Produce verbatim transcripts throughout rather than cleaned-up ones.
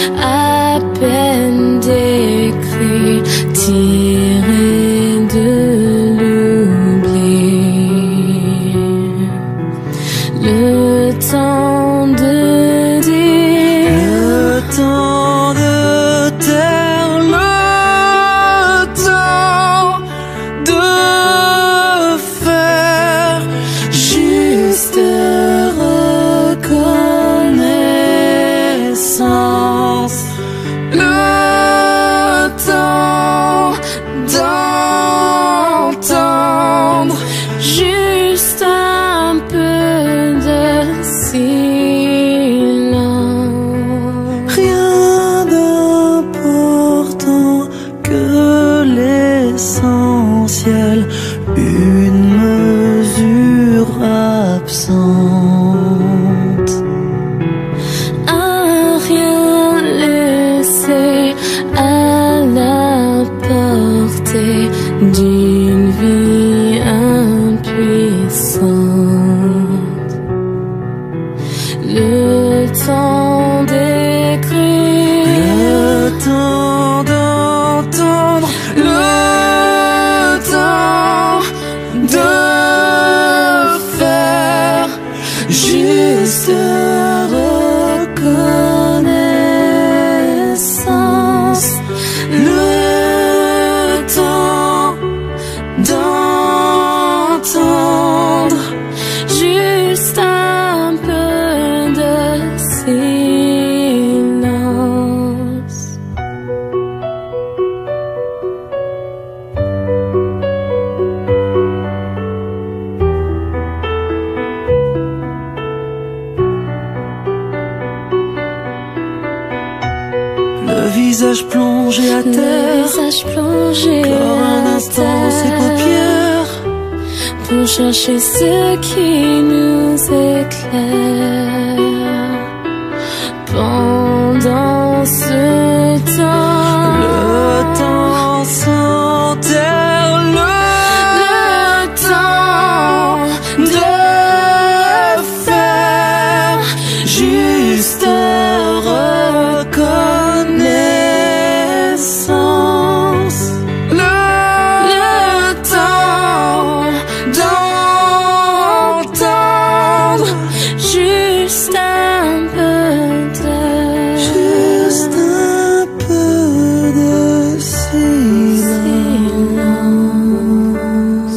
à peine décrit, tiré de l'oubli. Le temps de dire, le temps de taire, le temps de faire juste reconnaissance, le temps d'entendre juste un peu de silence. Rien d'important que l'essentiel, une mesure absente. À rien laisser à la portée d'une vie impuissante. Le temps d'écrire, Le temps d'entendre, le temps de faire juste reconnaissance, le temps d'entendre juste un peu de silence. le visage plongé à Le terre, visage plongé clore un à instant ses terre paupières, pour chercher ce qui nous éclaire. Pendant ce temps, le temps s'enterre, le, le temps de faire juste reconnaissance, le, le temps d'entendre juste un peu de juste un peu de silence.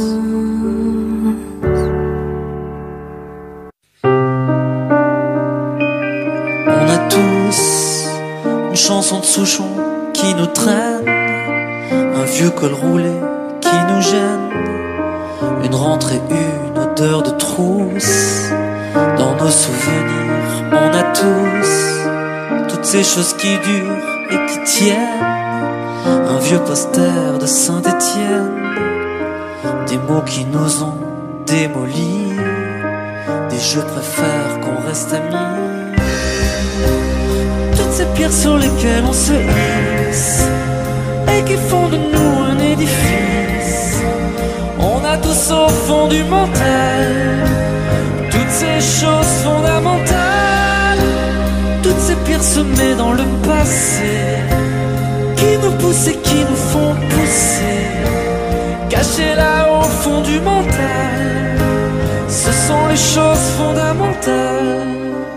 On a tous une chanson de Souchon qui nous traîne, un vieux col roulé qui nous gêne, une rentrée, une odeur de trousse. Dans nos souvenirs, on a tous toutes ces choses qui durent et qui tiennent, un vieux poster de Saint-Étienne, des mots qui nous ont démolis, des je préfère qu'on reste amis, toutes ces pierres sur lesquelles on se hisse et qui font de nous un édifice. On a tous au fond du mental toutes ces choses fondamentales, toutes ces pierres semées dans le passé, qui nous poussent et qui nous font pousser, cachées là au fond du mental. Ce sont les choses fondamentales.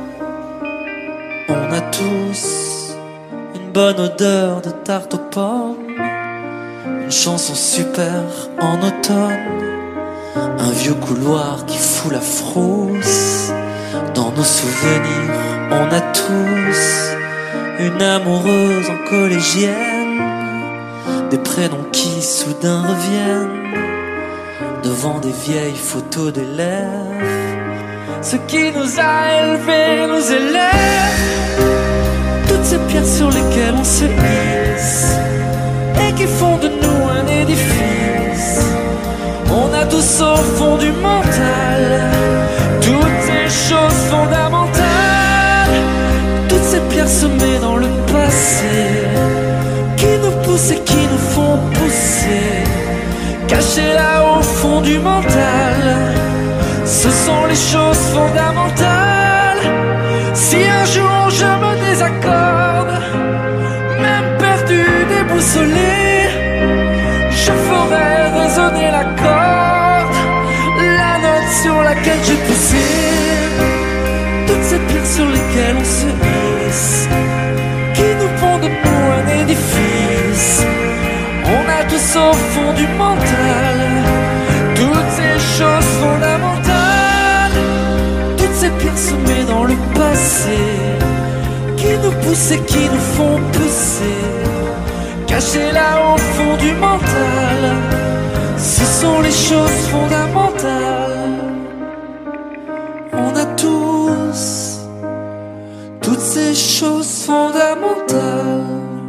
On a tous une bonne odeur de tarte aux pommes, une chanson super en automne, un vieux couloir qui fout la frousse. Dans nos souvenirs, on a tous une amoureuse en collégienne, des prénoms qui soudain reviennent devant des vieilles photos d'élèves. Ce qui nous a élevés nous élève, toutes ces pierres sur lesquelles on se hisse et qui font de nous un édifice. On a tous au fond du mental toutes ces choses fondamentales, toutes ces pierres semées dans le passé, qui nous poussent et qui nous font pousser, cachées là au fond du mental. Ce sont les choses fondamentales. Si un jour je me désaccorde, consoler, je ferai résonner la corde, la note sur laquelle j'ai poussé toutes ces pierres sur lesquelles on se hisse, qui nous font de nous un édifice. On a tous au fond du mental toutes ces choses fondamentales, toutes ces pierres semées dans le passé, qui nous poussent et qui nous font pousser, cachées là au fond du mental. Ce sont les choses fondamentales. On a tous toutes ces choses fondamentales.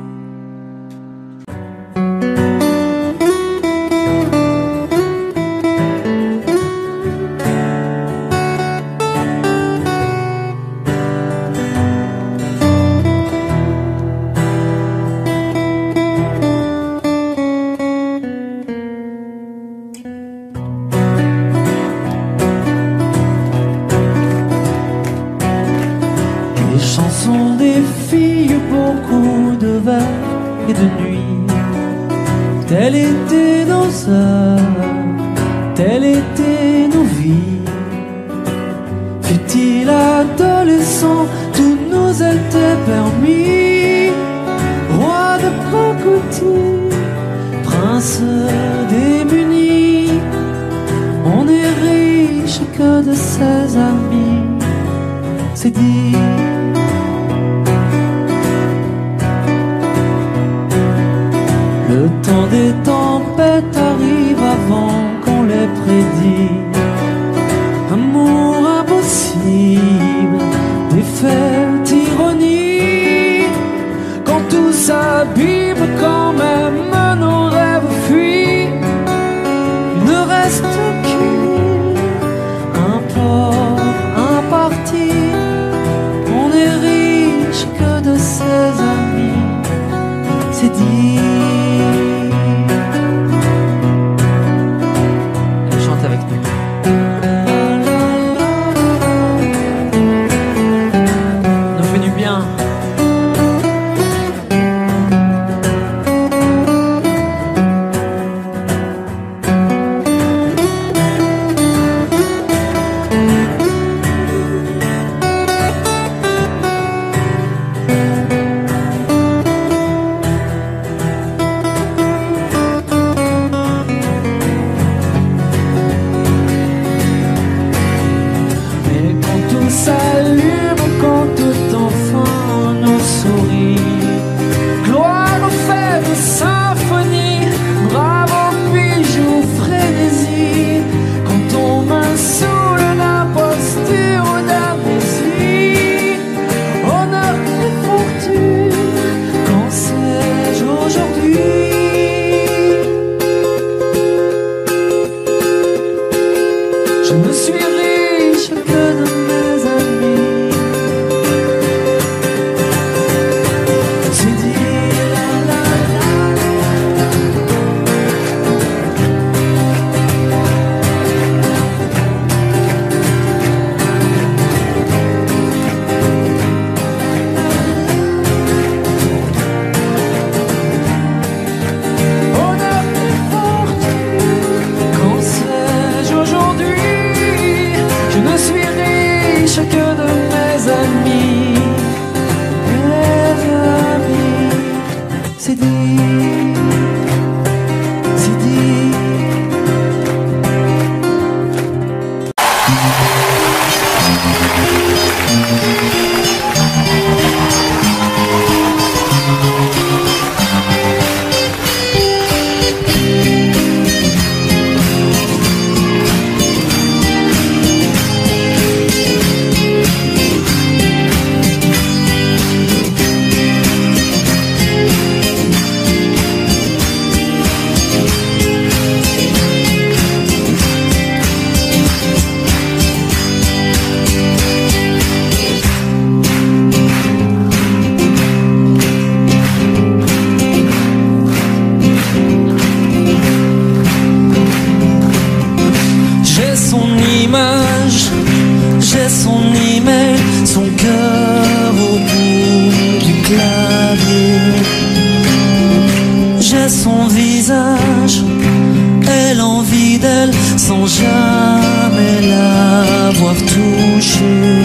Telles étaient nos heures, telles étaient nos vies. Fut-il adolescent, tout nous était permis. Roi de pacotille, prince démuni, on est riche que de ses amis. C'est dit. Le temps des tempêtes arrive avant qu'on les prédit. Amour impossible, défaite, ironie. Quand tout s'abîme, quand même nos rêves fuient, il ne reste qu'une, un port, un parti. On est riche que de ses amis. C'est dit. son visage et l'envie d'elle sans jamais l'avoir touchée.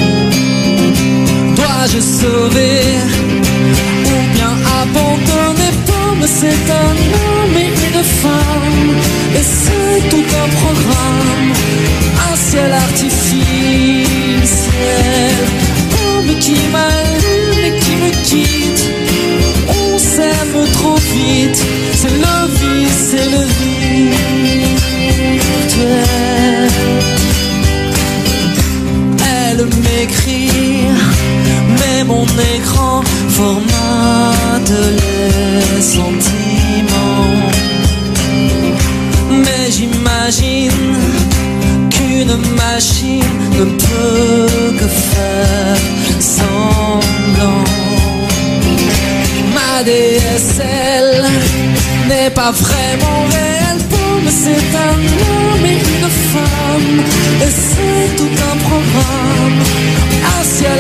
Dois-je sauver ou bien abandonner? Pomme, c'est un homme et une femme, et c'est tout un programme, un ciel artificiel. Pomme qui m'allume et qui me quitte, on s'aime trop vite, c'est le vice, c'est le virtuel. Elle m'écrit, mais mon écran formate les sentiments. Mais j'imagine qu'une machine ne peut que faire semblant. Ma D S L n'est pas vraiment réelle. Pomme, c'est un homme et une femme, et c'est tout un programme, un ciel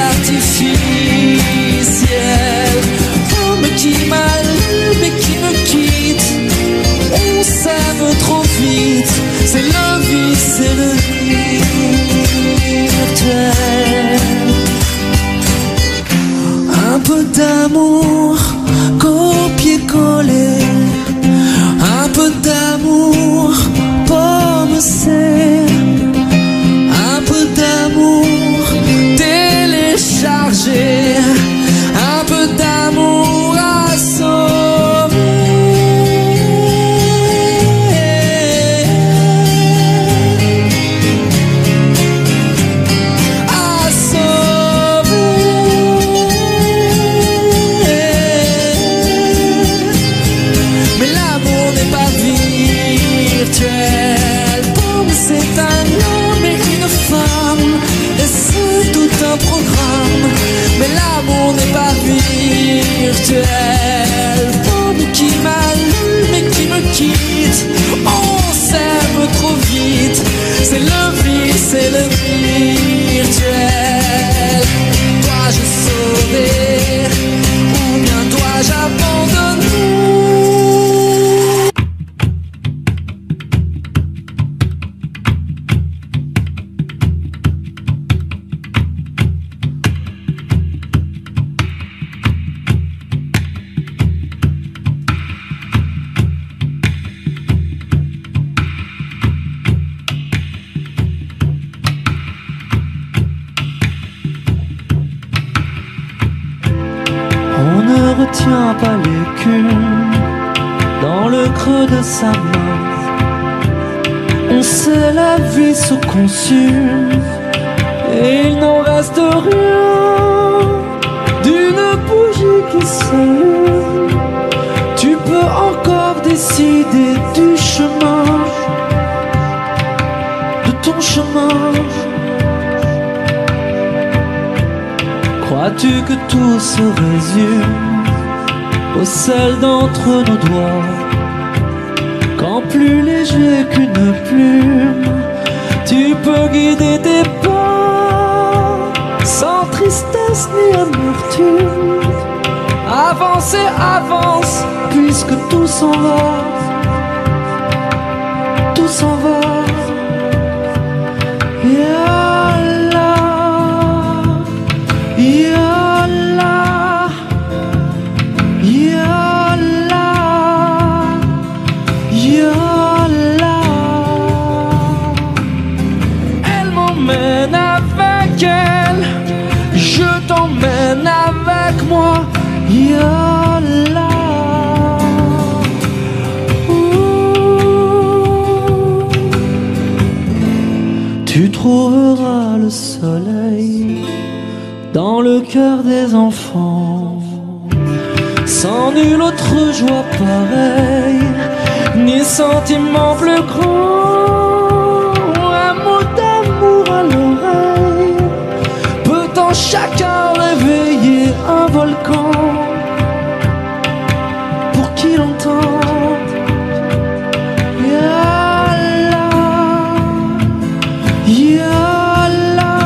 artificiel. Pomme qui m'allume et qui me quitte, on s'aime trop vite, c'est le vice, c'est le virtuel. Un peu d'amour copier-coller, un peu d'amour, pomme, c'est un peu d'amour téléchargé, un peu d'amour à sauver, à sauver. Mais l'amour n'est pas virtuel. Pomme, c'est un homme et une femme, et c'est tout un programme, mais l'amour n'est pas virtuel. Pomme qui m'allume et qui me quitte, on s'aime trop vite, c'est le vice, c'est le virtuel. Dois-je sauver ou bien dois-je abandonner? Retient pas l'écume dans le creux de sa main. On sait la vie se consume et il n'en reste rien d'une bougie qui s'allume. Tu peux encore décider du chemin, de ton chemin. Crois-tu que tout se résume au seul d'entre nos doigts, quand plus léger qu'une plume, tu peux guider tes pas, sans tristesse ni amertume. Avance et avance, puisque tout s'en va, tout s'en va. Yalla, yalla, yalla, yalla. Elle m'emmène avec elle, je t'emmène avec moi. Yalla. Ouh. Tu trouveras le soleil dans le cœur des enfants, sans nulle autre joie pareille, ni sentiment plus grand. Un mot d'amour à l'oreille peut en chacun réveiller un volcan, pour qui l'entende. Yalla, yalla,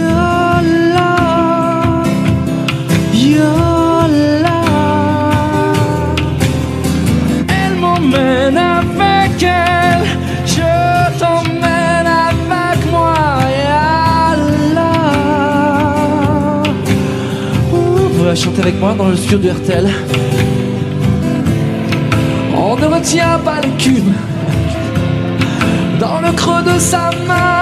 yalla, yalla. t'emmène avec elle, je t'emmène avec moi. Yallah. Ouh, vous la chantez avec moi dans le studio du R T L. On ne retient pas l'écume dans le creux de sa main.